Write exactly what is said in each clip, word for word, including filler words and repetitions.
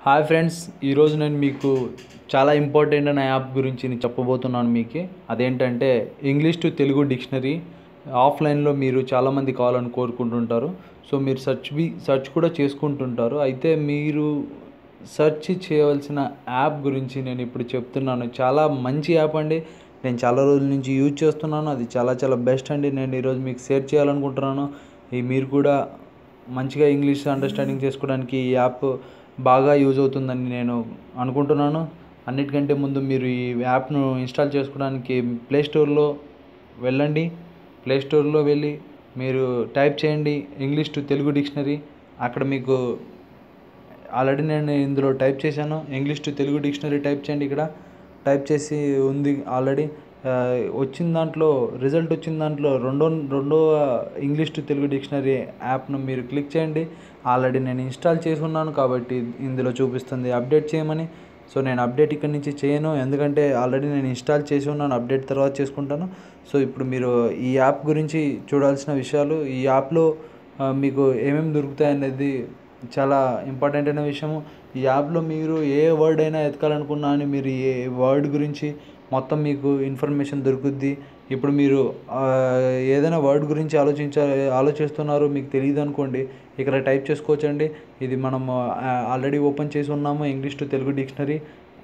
Hi friends, ఈరోజు నేను మీకు చాలా ఇంపార్టెంట్ అయిన యాప్ గురించి నేను చెప్పబోతున్నాను. మీకు అదేంటంటే ఇంగ్లీష్ టు తెలుగు డిక్షనరీ. ఆఫ్లైన్లో మీరు చాలామంది కావాలని కోరుకుంటుంటారు. సో మీరు సెర్చ్ బి సెర్చ్ కూడా చేసుకుంటుంటారు. అయితే మీరు సెర్చ్ చేయవలసిన యాప్ గురించి నేను ఇప్పుడు చెప్తున్నాను. చాలా మంచి యాప్ అండి. నేను చాలా రోజుల నుంచి యూజ్ చేస్తున్నాను. అది చాలా చాలా బెస్ట్ అండి. నేను ఈరోజు మీకు షేర్ చేయాలనుకుంటున్నాను. ఈ మీరు కూడా మంచిగా ఇంగ్లీష్ అండర్స్టాండింగ్ చేసుకోవడానికి ఈ యాప్ బాగా యూజ్ అవుతుందని నేను అనుకుంటున్నాను. అన్నిటికంటే ముందు మీరు ఈ యాప్ను ఇన్స్టాల్ చేసుకోవడానికి ప్లే స్టోర్లో వెళ్ళండి. ప్లే స్టోర్లో వెళ్ళి మీరు టైప్ చేయండి ఇంగ్లీష్ టు తెలుగు డిక్షనరీ. అక్కడ మీకు ఆల్రెడీ నేను ఇందులో టైప్ చేశాను. English to Telugu dictionary type చేయండి. ఇక్కడ టైప్ చేసి ఉంది ఆల్రెడీ. వచ్చిన దాంట్లో రిజల్ట్ వచ్చిన దాంట్లో రెండో రెండో ఇంగ్లీష్ టు తెలుగు డిక్షనరీ యాప్ను మీరు క్లిక్ చేయండి. ఆల్రెడీ నేను ఇన్స్టాల్ చేసి ఉన్నాను కాబట్టి ఇందులో చూపిస్తుంది అప్డేట్ చేయమని. సో నేను అప్డేట్ ఇక్కడి నుంచి చేయను, ఎందుకంటే ఆల్రెడీ నేను ఇన్స్టాల్ చేసి ఉన్నాను. అప్డేట్ తర్వాత చేసుకుంటాను. సో ఇప్పుడు మీరు ఈ యాప్ గురించి చూడాల్సిన విషయాలు, ఈ యాప్లో మీకు ఏమేమి దొరుకుతాయి అనేది చాలా ఇంపార్టెంట్ అయిన విషయము. ఈ యాప్లో మీరు ఏ వర్డ్ అయినా ఎతకాలనుకున్నా అని మీరు ఏ వర్డ్ గురించి మొత్తం మీకు ఇన్ఫర్మేషన్ దొరుకుద్ది. ఇప్పుడు మీరు ఏదైనా వర్డ్ గురించి ఆలోచించ ఆలోచిస్తున్నారు మీకు తెలియదు అనుకోండి, ఇక్కడ టైప్ చేసుకోవచ్చండి. ఇది మనం ఆల్రెడీ ఓపెన్ చేసి ఉన్నాము. ఇంగ్లీష్ టు తెలుగు డిక్షనరీ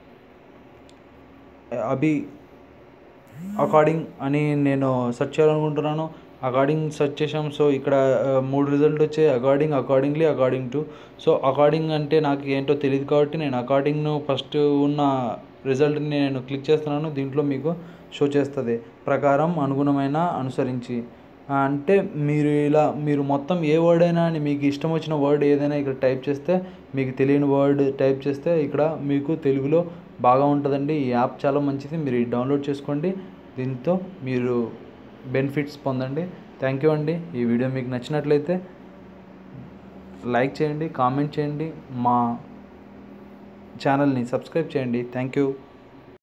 అబి అకార్డింగ్ అని నేను సెర్చ్ చేయాలనుకుంటున్నాను. అకార్డింగ్ సెర్చ్ చేసాం. సో ఇక్కడ మూడు రిజల్ట్ వచ్చాయి. According, accordingly, according to. So according అంటే నాకు ఏంటో తెలియదు కాబట్టి నేను అకార్డింగ్ను ఫస్ట్ ఉన్న రిజల్ట్ని నేను క్లిక్ చేస్తున్నాను. దీంట్లో మీకు షో చేస్తుంది ప్రకారం, అనుగుణమైన, అనుసరించి. అంటే మీరు ఇలా మీరు మొత్తం ఏ వర్డ్ అయినా అని మీకు ఇష్టం వచ్చిన వర్డ్ ఏదైనా ఇక్కడ టైప్ చేస్తే, మీకు తెలియని వర్డ్ టైప్ చేస్తే ఇక్కడ మీకు తెలుగులో బాగా ఉంటుందండి. ఈ యాప్ చాలా మంచిది. మీరు డౌన్లోడ్ చేసుకోండి. దీంతో మీరు బెనిఫిట్స్ పొందండి. థ్యాంక్ యూ అండి. ఈ వీడియో మీకు నచ్చినట్లయితే లైక్ చేయండి, కామెంట్ చేయండి, మా ఛానల్ని సబ్స్క్రైబ్ చేయండి. Thank you.